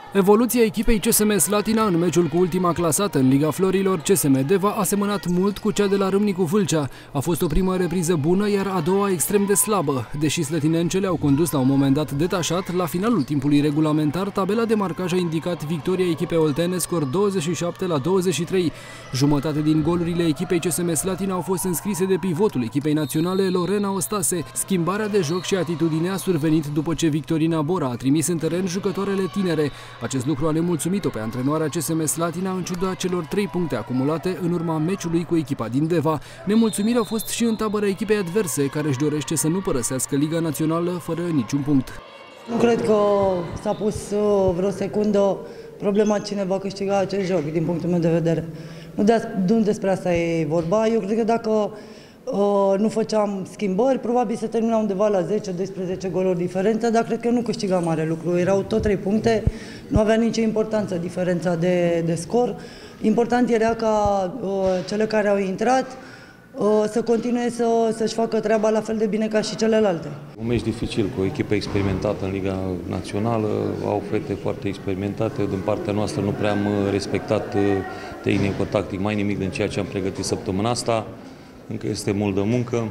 Evoluția echipei CSM Slatina în meciul cu ultima clasată în Liga Florilor, CSM Deva, a semănat mult cu cea de la Râmnicu Vâlcea. A fost o primă repriză bună, iar a doua extrem de slabă. Deși slătinencele au condus la un moment dat detașat, la finalul timpului regulamentar, tabela de marcaj a indicat victoria echipei oltene, scor 27-23. Jumătate din golurile echipei CSM Slatina au fost înscrise de pivotul echipei naționale, Lorena Ostase. Schimbarea de joc și atitudine a survenit după ce Victorina Bora a trimis în teren jucătoarele tinere. Acest lucru a nemulțumit-o pe antrenoarea CSM Slatina în ciuda celor 3 puncte acumulate în urma meciului cu echipa din Deva. Nemulțumirea a fost și în tabăra echipei adverse, care își dorește să nu părăsească Liga Națională fără niciun punct. Nu cred că s-a pus vreo secundă problema cine va câștiga acest joc, din punctul meu de vedere. Nu despre asta e vorba. Eu cred că dacă nu făceam schimbări, probabil se termina undeva la 10-12 goluri diferență, dar cred că nu câștigam mare lucru. Erau tot 3 puncte, nu avea nicio importanță diferența de scor. Important era ca cele care au intrat să continue să-și facă treaba la fel de bine ca și celelalte. Un meci dificil cu o echipă experimentată în Liga Națională, au fete foarte experimentate. Din partea noastră nu prea am respectat tehnico-tactic mai nimic din ceea ce am pregătit săptămâna asta. Încă este mult de muncă.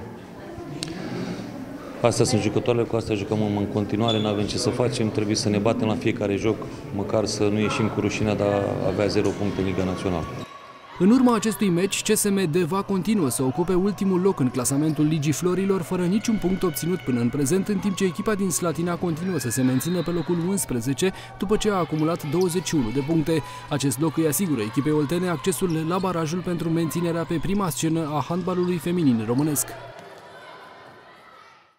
Astea sunt jucătoarele, cu astea jucăm în continuare, nu avem ce să facem, trebuie să ne batem la fiecare joc, măcar să nu ieșim cu rușinea de a avea 0 puncte în Liga Națională. În urma acestui meci, CSM Deva continuă să ocupe ultimul loc în clasamentul Ligii Florilor, fără niciun punct obținut până în prezent, în timp ce echipa din Slatina continuă să se mențină pe locul 11, după ce a acumulat 21 de puncte. Acest loc îi asigură echipei oltene accesul la barajul pentru menținerea pe prima scenă a handbalului feminin românesc.